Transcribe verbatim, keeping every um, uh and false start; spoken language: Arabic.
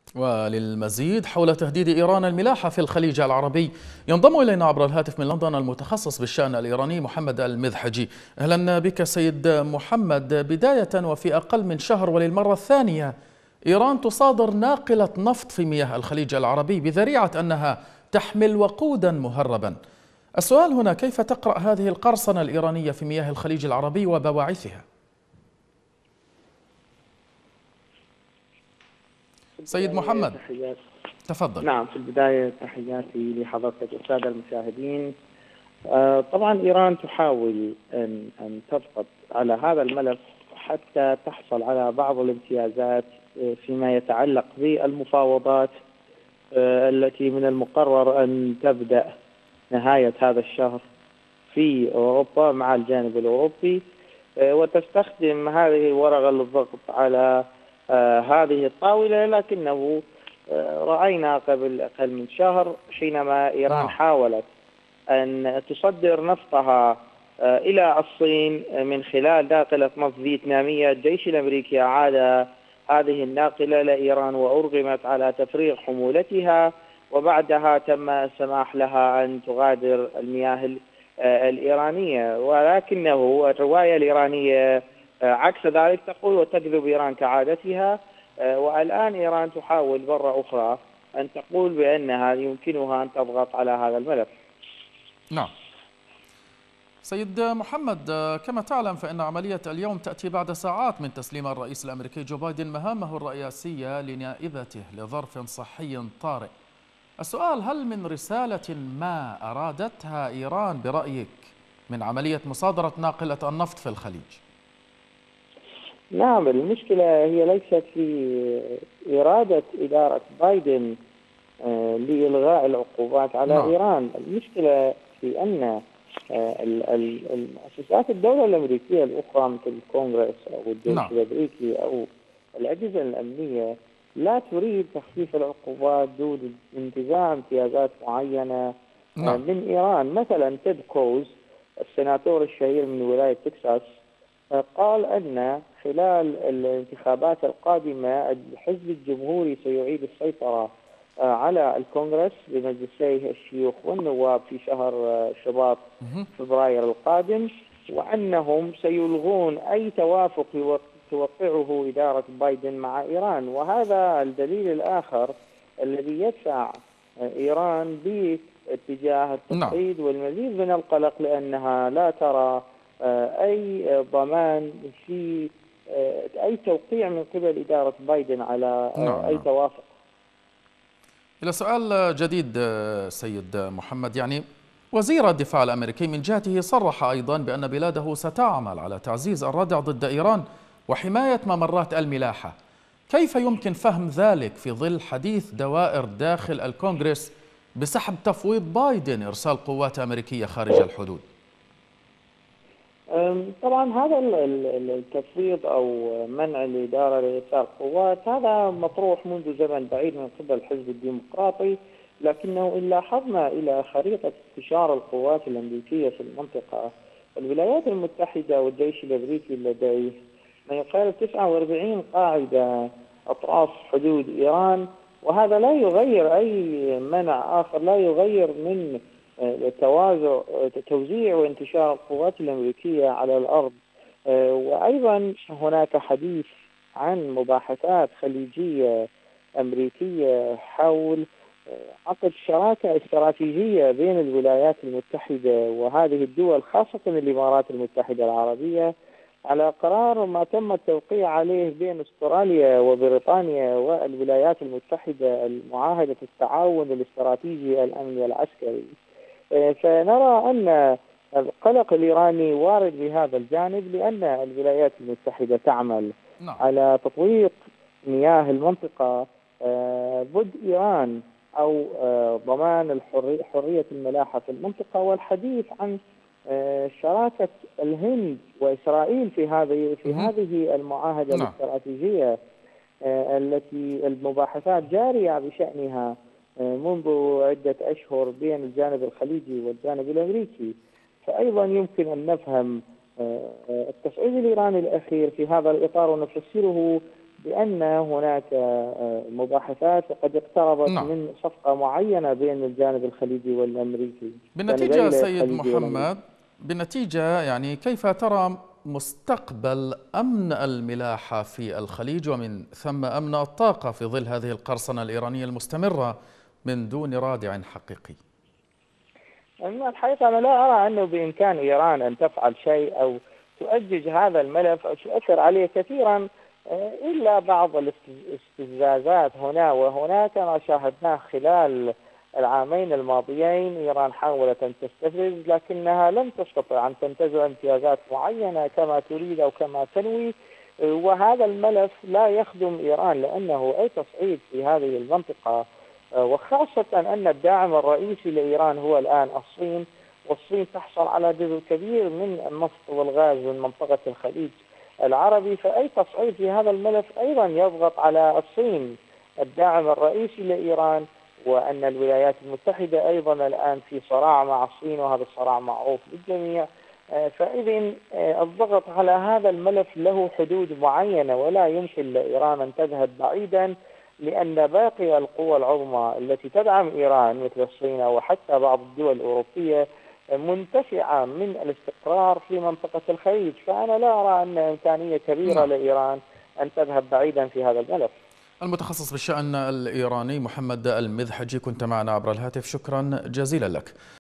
وللمزيد حول تهديد إيران الملاحة في الخليج العربي ينضم إلينا عبر الهاتف من لندن المتخصص بالشأن الإيراني محمد المذحجي. أهلا بك سيد محمد. بداية وفي أقل من شهر وللمرة الثانية إيران تصادر ناقلة نفط في مياه الخليج العربي بذريعة أنها تحمل وقودا مهربا. السؤال هنا: كيف تقرأ هذه القرصنة الإيرانية في مياه الخليج العربي وبواعثها؟ سيد محمد تحيات. تفضل. نعم، في البداية تحياتي لحضرتك والسادة المشاهدين. آه، طبعا إيران تحاول أن أن تضغط على هذا الملف حتى تحصل على بعض الامتيازات آه، فيما يتعلق بالمفاوضات آه، التي من المقرر أن تبدأ نهاية هذا الشهر في أوروبا مع الجانب الأوروبي، آه، وتستخدم هذه الورقة للضغط على آه، هذه الطاولة. لكنه آه، رأينا قبل أقل من شهر حينما إيران نعم. حاولت أن تصدر نفطها آه، إلى الصين من خلال ناقلة نفط فيتنامية، الجيش الأمريكي أعاد هذه الناقلة لإيران وأرغمت على تفريغ حمولتها، وبعدها تم السماح لها أن تغادر المياه الإيرانية. ولكنه الرواية الإيرانية عكس ذلك، تقول وتكذب إيران كعادتها. والآن إيران تحاول مرة أخرى أن تقول بأنها يمكنها أن تضغط على هذا الملف. نعم سيد محمد، كما تعلم فإن عملية اليوم تأتي بعد ساعات من تسليم الرئيس الأمريكي جو بايدن مهامه الرئاسية لنائبته لظرف صحي طارئ. السؤال: هل من رسالة ما أرادتها إيران برأيك من عملية مصادرة ناقلة النفط في الخليج؟ نعم، المشكلة هي ليست في إرادة إدارة بايدن آه، لإلغاء العقوبات على نعم. إيران. المشكلة في أن آه، المؤسسات الدولة الأمريكية الأخرى مثل الكونغرس أو الجيش نعم. الأمريكي أو الأجهزة الأمنية لا تريد تخفيف العقوبات دون انتزاع امتيازات معينة آه، نعم. من إيران. مثلا تيد كروز السيناتور الشهير من ولاية تكساس آه، قال أن خلال الانتخابات القادمة الحزب الجمهوري سيعيد السيطرة على الكونغرس بمجلسي الشيوخ والنواب في شهر شباط فبراير القادم، وأنهم سيلغون أي توافق توقعه إدارة بايدن مع إيران. وهذا الدليل الآخر الذي يدفع إيران باتجاه نعم. التصعيد والمزيد من القلق، لأنها لا ترى أي ضمان في أي توقيع من قبل إدارة بايدن على نعم. أي نعم. توافق. إلى سؤال جديد سيد محمد، يعني وزير الدفاع الأمريكي من جهته صرح أيضا بأن بلاده ستعمل على تعزيز الردع ضد إيران وحماية ممرات الملاحة. كيف يمكن فهم ذلك في ظل حديث دوائر داخل الكونغرس بسحب تفويض بايدن إرسال قوات أمريكية خارج الحدود؟ طبعا هذا التفويض أو منع الإدارة لإرسال قوات هذا مطروح منذ زمن بعيد من قبل الحزب الديمقراطي، لكنه إن لاحظنا إلى خريطة انتشار القوات الأمريكية في المنطقة، الولايات المتحدة والجيش الأمريكي لديه ما يقارب تسعة وأربعين قاعدة أطراف حدود إيران، وهذا لا يغير أي منع آخر، لا يغير من توازع توزيع وانتشار القوات الأمريكية على الأرض. وأيضا هناك حديث عن مباحثات خليجية أمريكية حول عقد شراكة استراتيجية بين الولايات المتحدة وهذه الدول، خاصة الإمارات المتحدة العربية، على قرار ما تم التوقيع عليه بين استراليا وبريطانيا والولايات المتحدة، المعاهدة التعاون الاستراتيجي الأمني والعسكري. فنرى أن القلق الإيراني وارد بهذا الجانب، لأن الولايات المتحدة تعمل نعم. على تطويق مياه المنطقة ضد إيران أو ضمان حرية الملاحة في المنطقة، والحديث عن شراكة الهند وإسرائيل في هذه في هذه المعاهدة نعم. الاستراتيجية التي المباحثات جارية بشأنها منذ عدة أشهر بين الجانب الخليجي والجانب الأمريكي. فأيضا يمكن أن نفهم التصعيد الإيراني الأخير في هذا الإطار ونفسره بأن هناك مباحثات وقد اقتربت نعم. من صفقة معينة بين الجانب الخليجي والأمريكي، بالنتيجة جانبي سيد الخليجي والأمريكي. محمد، بالنتيجة يعني كيف ترى مستقبل أمن الملاحة في الخليج ومن ثم أمن الطاقة في ظل هذه القرصنة الإيرانية المستمرة من دون رادع حقيقي؟ أما الحقيقة أنا لا أرى أنه بإمكان إيران أن تفعل شيء أو تؤجج هذا الملف أو تؤثر عليه كثيرا، إلا بعض الاستفزازات هنا وهناك ما شاهدناه خلال العامين الماضيين. إيران حاولت أن تستفز لكنها لم تستطع أن تنتزع امتيازات معينة كما تريد أو كما تنوي، وهذا الملف لا يخدم إيران لأنه أي تصعيد في هذه المنطقة، وخاصة أن الداعم الرئيسي لإيران هو الآن الصين، والصين تحصل على جزء كبير من النفط والغاز من منطقة الخليج العربي، فأي تصعيد في هذا الملف أيضا يضغط على الصين الداعم الرئيسي لإيران، وأن الولايات المتحدة أيضا الآن في صراع مع الصين وهذا الصراع معروف للجميع. فإذا الضغط على هذا الملف له حدود معينة ولا يمكن لإيران أن تذهب بعيدا، لأن باقي القوى العظمى التي تدعم إيران مثل الصين وحتى بعض الدول الأوروبية منتفعة من الاستقرار في منطقة الخليج، فأنا لا أرى أن إمكانية كبيرة نعم. لإيران أن تذهب بعيدا في هذا الملف. المتخصص بالشأن الإيراني محمد المذحجي كنت معنا عبر الهاتف، شكرا جزيلا لك.